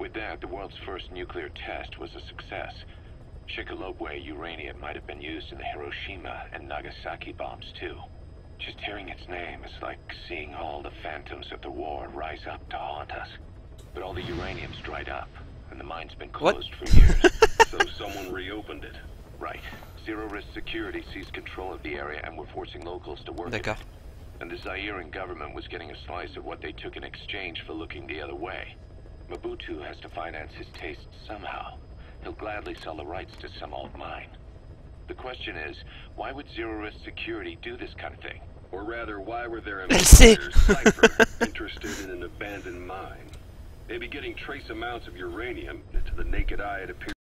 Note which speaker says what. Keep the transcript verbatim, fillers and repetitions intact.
Speaker 1: With that, the world's first nuclear test was a success. Shikalobwe uranium might have been used in the Hiroshima and Nagasaki bombs too. Just hearing its name is like seeing all the phantoms of the war rise up to haunt us. But all the uranium's dried up, and the mine's been closed
Speaker 2: What?
Speaker 1: for years.
Speaker 3: So someone reopened it.
Speaker 1: Right. Zero Risk Security seized control of the area and were forcing locals to work it.
Speaker 2: D'accord.
Speaker 1: And the Zairean government was getting a slice of what they took in exchange for looking the other way. Mobutu has to finance his tastes somehow. He'll gladly sell the rights to some old mine. The question is, why would Zero Risk Security do this kind of thing?
Speaker 3: Or rather, why were there
Speaker 2: Merci.
Speaker 3: employers, Cypher, interested in an abandoned mine? Maybe getting trace amounts of uranium that to the naked eye it appears